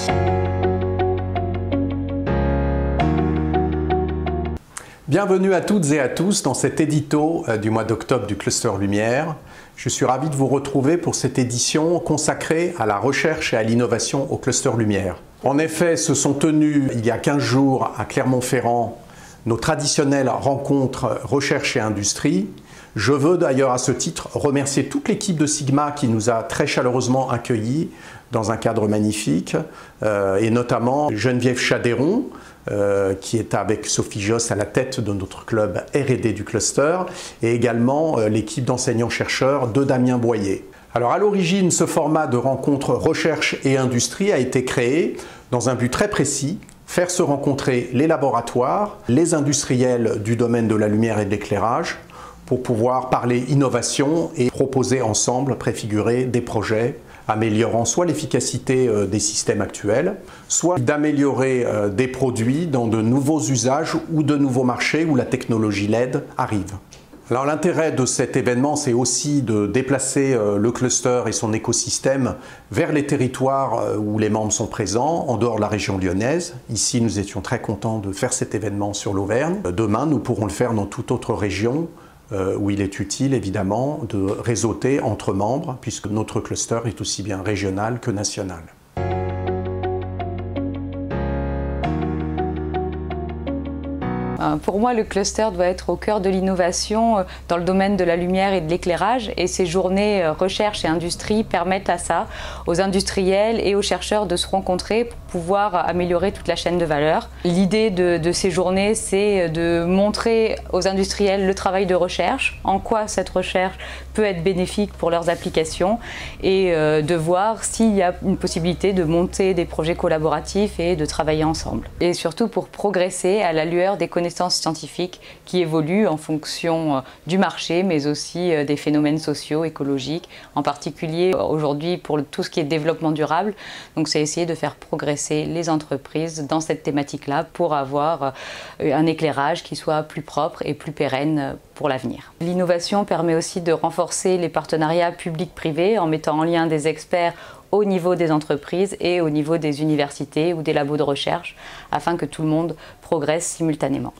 Bienvenue à toutes et à tous dans cet édito du mois d'octobre du Cluster Lumière. Je suis ravi de vous retrouver pour cette édition consacrée à la recherche et à l'innovation au Cluster Lumière. En effet, se sont tenues il y a 15 jours à Clermont-Ferrand nos traditionnelles rencontres recherche et industrie. Je veux d'ailleurs à ce titre remercier toute l'équipe de Sigma qui nous a très chaleureusement accueillis dans un cadre magnifique, et notamment Geneviève Chadéron, qui est avec Sophie Josse à la tête de notre club R&D du cluster, et également l'équipe d'enseignants-chercheurs de Damien Boyer. Alors à l'origine, ce format de rencontre recherche et industrie a été créé dans un but très précis, faire se rencontrer les laboratoires, les industriels du domaine de la lumière et de l'éclairage, pour pouvoir parler innovation et proposer ensemble, préfigurer des projets améliorant soit l'efficacité des systèmes actuels, soit d'améliorer des produits dans de nouveaux usages ou de nouveaux marchés où la technologie LED arrive. Alors l'intérêt de cet événement, c'est aussi de déplacer le cluster et son écosystème vers les territoires où les membres sont présents, en dehors de la région lyonnaise. Ici, nous étions très contents de faire cet événement sur l'Auvergne. Demain, nous pourrons le faire dans toute autre région, où il est utile évidemment de réseauter entre membres, puisque notre cluster est aussi bien régional que national. Pour moi, le cluster doit être au cœur de l'innovation dans le domaine de la lumière et de l'éclairage, et ces journées recherche et industrie permettent à ça, aux industriels et aux chercheurs de se rencontrer pour pouvoir améliorer toute la chaîne de valeur. L'idée de ces journées, c'est de montrer aux industriels le travail de recherche, en quoi cette recherche peut être bénéfique pour leurs applications, et de voir s'il y a une possibilité de monter des projets collaboratifs et de travailler ensemble. Et surtout pour progresser à la lueur des connaissances scientifiques qui évoluent en fonction du marché, mais aussi des phénomènes sociaux, écologiques, en particulier aujourd'hui pour tout ce qui est développement durable. Donc c'est essayer de faire progresser les entreprises dans cette thématique-là pour avoir un éclairage qui soit plus propre et plus pérenne pour l'avenir. L'innovation permet aussi de renforcer les partenariats publics-privés en mettant en lien des experts au niveau des entreprises et au niveau des universités ou des labos de recherche, afin que tout le monde progresse simultanément.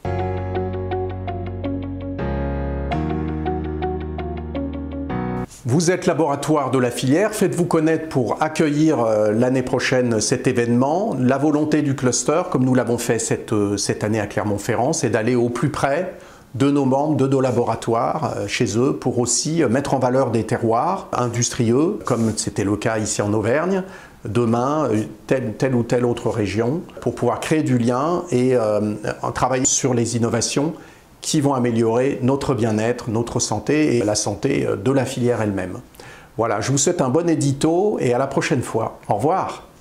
Vous êtes laboratoire de la filière, faites-vous connaître pour accueillir l'année prochaine cet événement. La volonté du cluster, comme nous l'avons fait cette année à Clermont-Ferrand, c'est d'aller au plus près de nos membres, de nos laboratoires chez eux, pour aussi mettre en valeur des terroirs industrieux, comme c'était le cas ici en Auvergne, demain, telle ou telle autre région, pour pouvoir créer du lien et travailler sur les innovations qui vont améliorer notre bien-être, notre santé et la santé de la filière elle-même. Voilà, je vous souhaite un bon édito et à la prochaine fois. Au revoir.